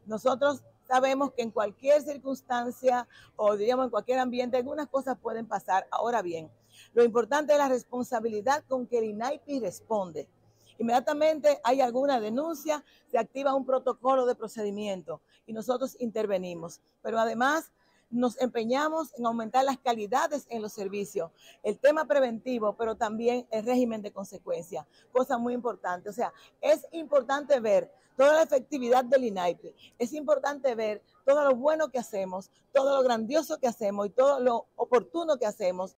Nosotros sabemos que en cualquier circunstancia o diríamos en cualquier ambiente algunas cosas pueden pasar. Ahora bien, lo importante es la responsabilidad con que el INAIPI responde. Inmediatamente hay alguna denuncia, se activa un protocolo de procedimiento y nosotros intervenimos. Pero además nos empeñamos en aumentar las calidades en los servicios, el tema preventivo, pero también el régimen de consecuencia, cosa muy importante. O sea, es importante ver toda la efectividad del INAIPI, es importante ver todo lo bueno que hacemos, todo lo grandioso que hacemos y todo lo oportuno que hacemos